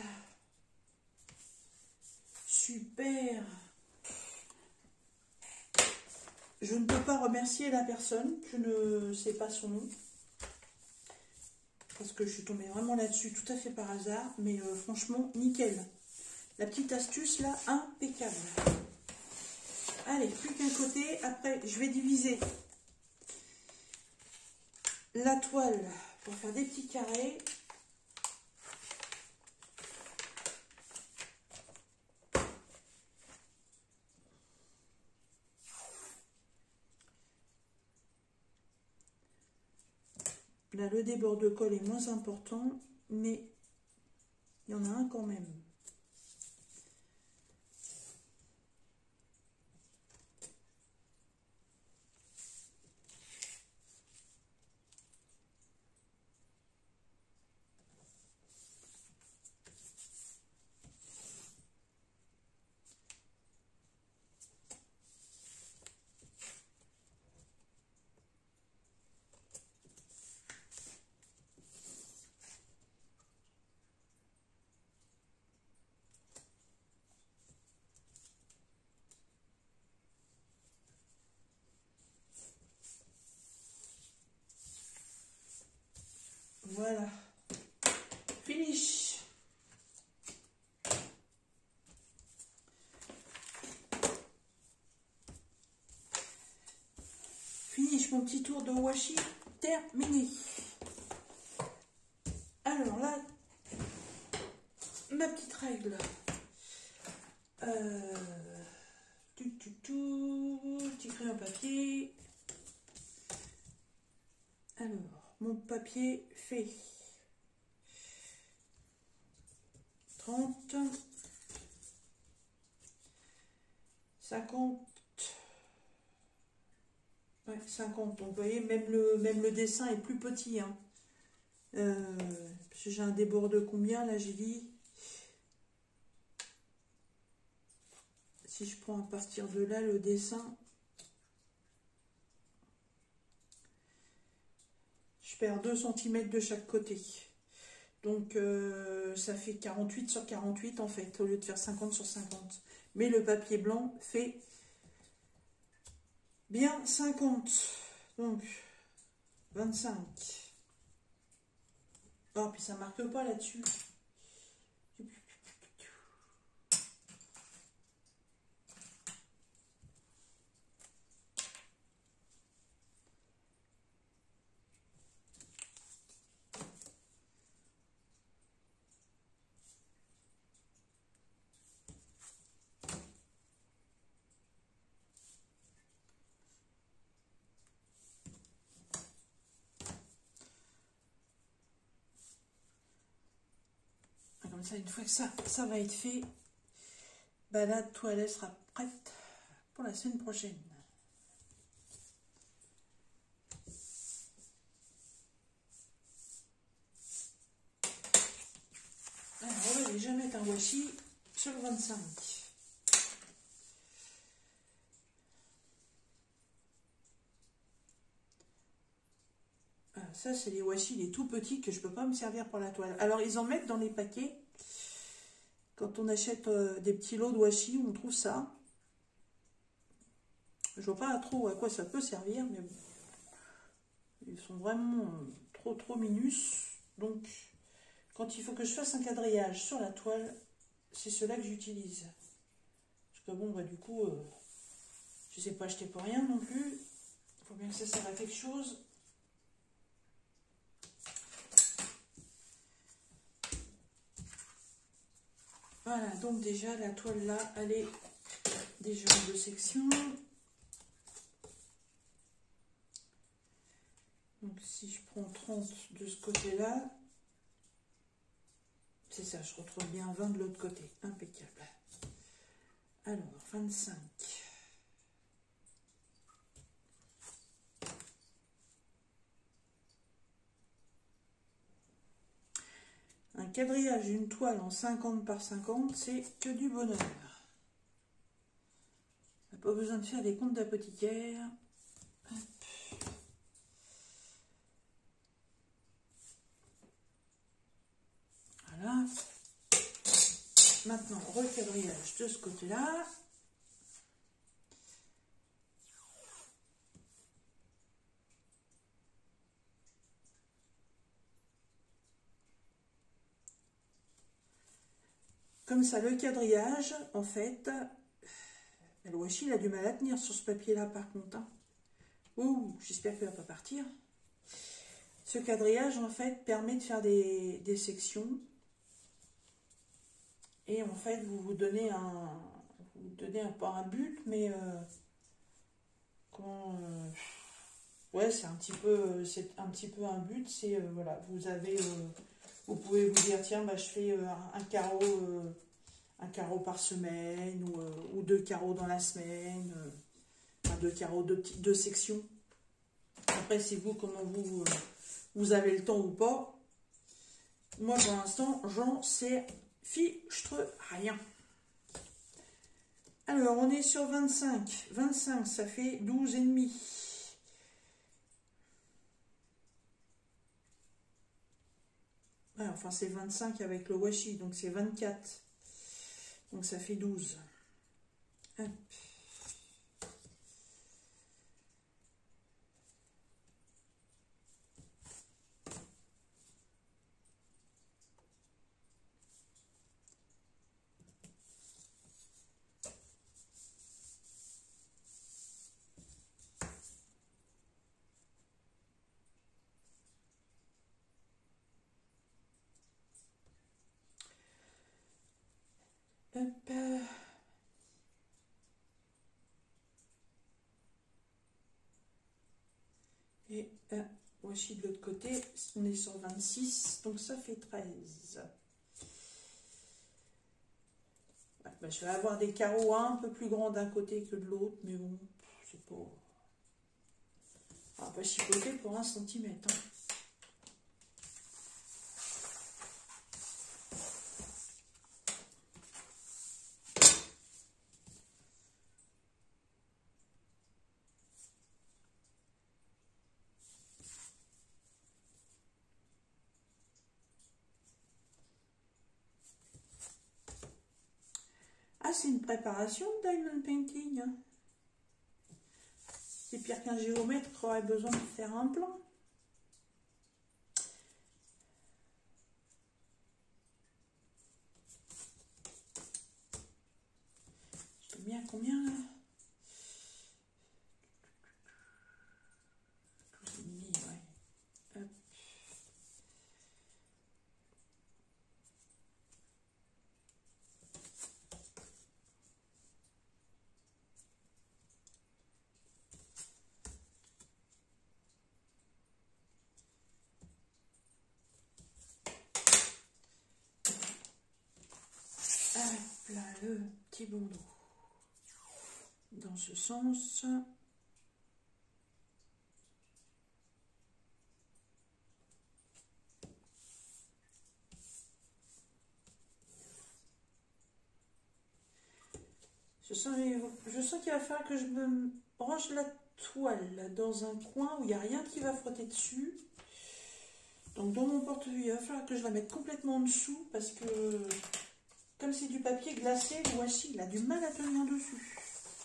Super. Je ne peux pas remercier la personne. Je ne sais pas son nom. Parce que je suis tombée vraiment là-dessus tout à fait par hasard. Mais franchement, nickel. La petite astuce là, impeccable. Allez, plus qu'un côté. Après, je vais diviser la toile pour faire des petits carrés. Là, le débord de colle est moins important, mais il y en a un quand même. Voilà. Finish. Finish mon petit tour de washi terminé. Alors là, ma petite règle. Petit crayon papier. Alors, mon papier fait 30, 50, ouais, 50. Donc, vous voyez, même le dessin est plus petit. Hein. J'ai un débord de combien, là, j'ai dit. Si je prends à partir de là, le dessin, je perds 2 cm de chaque côté. Donc, ça fait 48 sur 48 en fait, au lieu de faire 50 sur 50. Mais le papier blanc fait bien 50. Donc, 25. Oh, puis ça marque pas là-dessus. Comme ça, une fois que ça va être fait, bah, la toilette sera prête pour la semaine prochaine. Alors, on va déjà mettre un washi sur le 25. Alors, ça, c'est les washi, les tout petits que je ne peux pas me servir pour la toile. Alors, ils en mettent dans les paquets. Quand on achète des petits lots de washi, on trouve ça. Je vois pas trop à quoi ça peut servir, mais bon. Ils sont vraiment trop minus. Donc, quand il faut que je fasse un quadrillage sur la toile, c'est cela que j'utilise. Parce que bon, bah du coup, je ne sais pas acheter pour rien non plus. Il faut bien que ça serve à quelque chose. Voilà, donc déjà la toile là, elle est déjà en 2 sections. Donc si je prends 30 de ce côté-là, c'est ça, je retrouve bien 20 de l'autre côté. Impeccable. Alors, 25. Un quadrillage d'une toile en 50 par 50, c'est que du bonheur. On n'a pas besoin de faire des comptes d'apothicaire. Voilà. Maintenant, requadrillage de ce côté-là. Comme ça, le quadrillage, en fait, le washi, il a du mal à tenir sur ce papier-là, par contre. Hein. Ouh, j'espère qu'il ne va pas partir. Ce quadrillage, en fait, permet de faire des sections. Et en fait, vous donnez pas un but, mais ouais, c'est un petit peu un but. C'est voilà, vous pouvez vous dire tiens, bah, je fais un carreau par semaine ou 2 carreaux dans la semaine, enfin 2 carreaux, 2 sections. Après, c'est vous comment vous avez le temps ou pas. Moi, pour l'instant, j'en sais fichtre rien. Alors, on est sur 25. 25, ça fait 12,5. Ouais, enfin, c'est 25 avec le washi, donc c'est 24. Donc, ça fait 12. Hop. Hop. Et washi de l'autre côté, on est sur 26, donc ça fait 13. Ouais, bah, je vais avoir des carreaux un peu plus grands d'un côté que de l'autre, mais bon, c'est pas... On va pas chipoter pour 1 centimètre. Hein. Ah, c'est une préparation de diamond painting. Hein. C'est pire qu'un géomètre qui aurait besoin de faire un plan. Je mets à combien là? 12,5, ouais. Hop. Hop là, le petit bandeau. Dans ce sens. Je sens qu'il va falloir que je me range la toile dans un coin où il n'y a rien qui va frotter dessus. Donc dans mon portefeuille, il va falloir que je la mette complètement en dessous parce que Comme c'est du papier glacé, le washi, il a du mal à tenir dessus.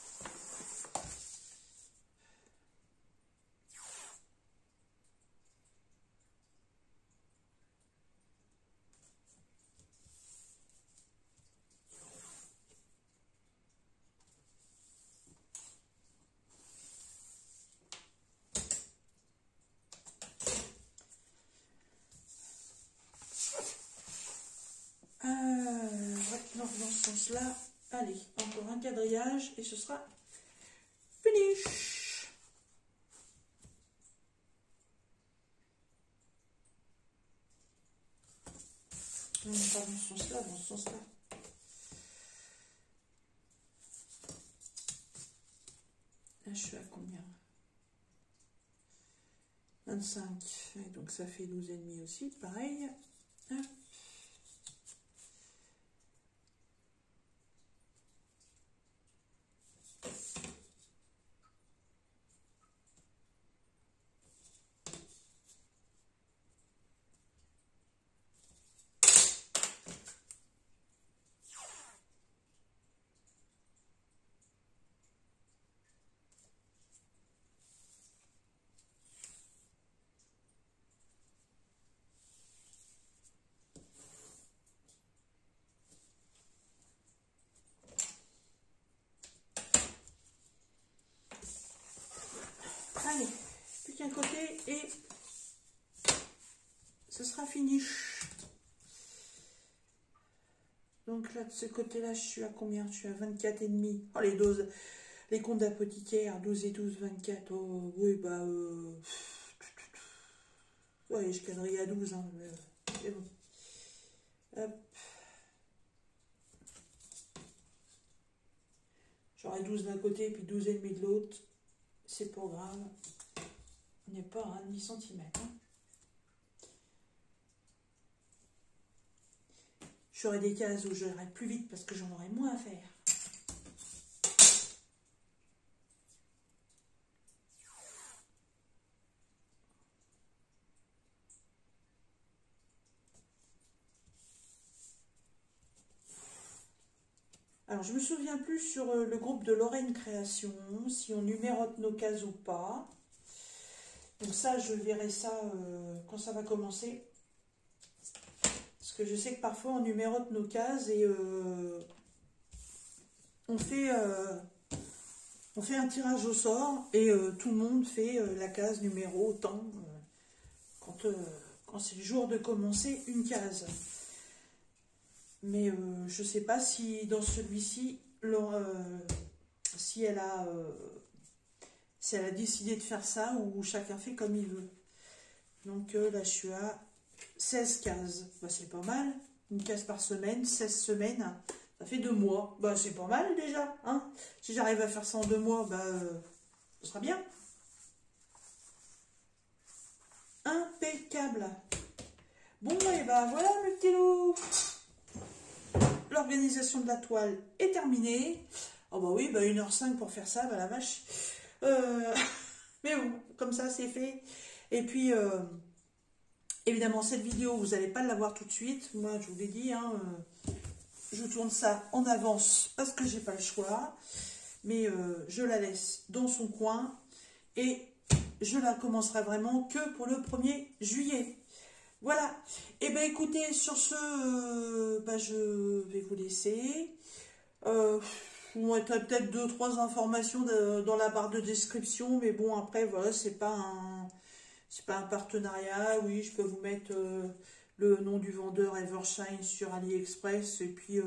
Ouais, non, dans ce sens-là, allez, encore un quadrillage et ce sera finish. Non, pas dans ce sens-là, dans ce sens-là. Là, je suis à combien? 25. Et donc, ça fait 12,5 aussi, pareil. Hop. Allez, plus qu'un côté et ce sera finish. Donc là, de ce côté-là, je suis à combien? Je suis à 24,5. Oh, les doses, les comptes d'apothicaire, 12 et 12, 24. Oh, oui, bah... ouais, je quadrille à 12, hein, c'est bon. Hop. J'aurai 12 d'un côté, puis 12,5 de l'autre. C'est pas grave. On n'est pas à 10 cm. Hein. J'aurai des cases où j'aurai plus vite parce que j'en aurai moins à faire. Alors, je me souviens plus sur le groupe de Lorraine Création, si on numérote nos cases ou pas. Donc ça, je verrai ça quand ça va commencer. Parce que je sais que parfois, on numérote nos cases et on fait un tirage au sort et tout le monde fait la case numéro autant quand c'est le jour de commencer une case. Mais je ne sais pas si dans celui-ci, si elle a décidé de faire ça ou chacun fait comme il veut. Donc là, je suis à 16 cases. Bah, c'est pas mal. Une case par semaine, 16 semaines. Ça fait 2 mois. Bah, c'est pas mal déjà. Hein, si j'arrive à faire ça en 2 mois, bah, ce sera bien. Impeccable. Bon, et bah voilà, mes petits loups. L'organisation de la toile est terminée. Oh bah oui, bah 1h05 pour faire ça, bah la vache. Mais bon, comme ça c'est fait. Et puis, évidemment, cette vidéo, vous n'allez pas l'avoir tout de suite. Moi, je vous l'ai dit, hein, je tourne ça en avance parce que j'ai pas le choix. Mais je la laisse dans son coin. Et je la commencerai vraiment que pour le 1er juillet. Voilà. Et bien écoutez, sur ce, je vais vous laisser. Vous mettrez peut-être 2-3 informations dans la barre de description, mais bon, après, voilà, c'est pas un partenariat. Oui, je peux vous mettre le nom du vendeur Evershine sur AliExpress, et puis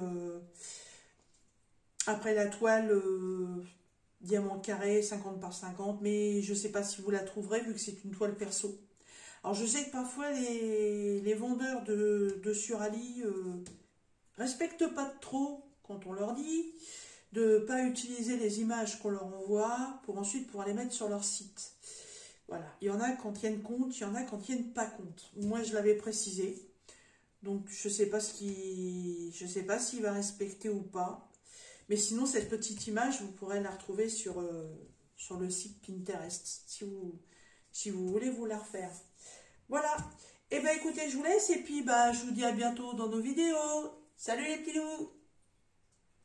après la toile diamant carré 50 par 50, mais je sais pas si vous la trouverez vu que c'est une toile perso. Alors je sais que parfois les vendeurs de sur Ali respectent pas trop quand on leur dit de ne pas utiliser les images qu'on leur envoie pour ensuite pouvoir les mettre sur leur site. Voilà, il y en a quand tiennent compte, il y en a quand tiennent pas compte. Moi je l'avais précisé, donc je sais pas s'il va respecter ou pas. Mais sinon cette petite image, vous pourrez la retrouver sur le site Pinterest si vous voulez vous la refaire. Voilà. Et bien écoutez, je vous laisse et puis je vous dis à bientôt dans nos vidéos. Salut les petits loups!